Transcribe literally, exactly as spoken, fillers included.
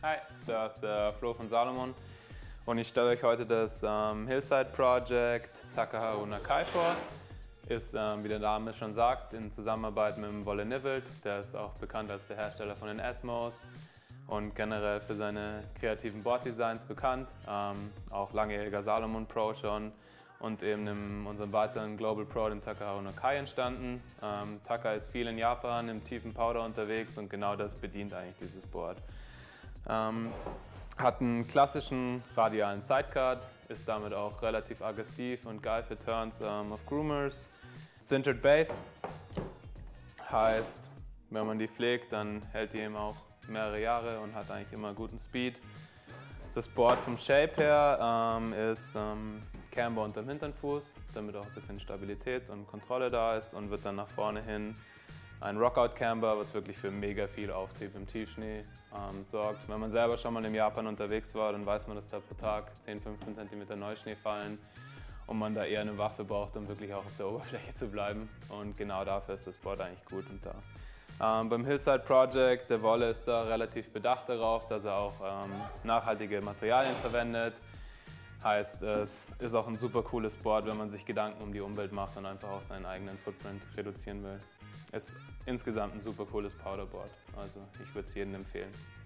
Hi, das ist der Flo von Salomon und ich stelle euch heute das ähm, Hillside Project Takaharu Nakai vor. Ist, ähm, wie der Name schon sagt, in Zusammenarbeit mit dem Wolle Nivelt. Der ist auch bekannt als der Hersteller von den Esmos und generell für seine kreativen Boarddesigns bekannt. Ähm, auch langjähriger Salomon Pro schon und eben in unserem weiteren Global Pro, dem Takaharu Nakai, entstanden. Ähm, Taka ist viel in Japan im tiefen Powder unterwegs und genau das bedient eigentlich dieses Board. Ähm, hat einen klassischen radialen Sidecut, ist damit auch relativ aggressiv und geil für Turns ähm, auf Groomers. Sintered Base heißt, wenn man die pflegt, dann hält die eben auch mehrere Jahre und hat eigentlich immer guten Speed. Das Board vom Shape her ähm, ist ähm, Camber unterm Hinternfuß, damit auch ein bisschen Stabilität und Kontrolle da ist, und wird dann nach vorne hin ein Rockout-Camber, was wirklich für mega viel Auftrieb im Tiefschnee ähm, sorgt. Wenn man selber schon mal in Japan unterwegs war, dann weiß man, dass da pro Tag zehn, fünfzehn Zentimeter Neuschnee fallen und man da eher eine Waffe braucht, um wirklich auch auf der Oberfläche zu bleiben. Und genau dafür ist das Board eigentlich gut und da. Ähm, beim Hillside Project, der Wolle ist da relativ bedacht darauf, dass er auch ähm, nachhaltige Materialien verwendet. Heißt, es ist auch ein super cooles Board, wenn man sich Gedanken um die Umwelt macht und einfach auch seinen eigenen Footprint reduzieren will. Es ist insgesamt ein super cooles Powderboard, also ich würde es jedem empfehlen.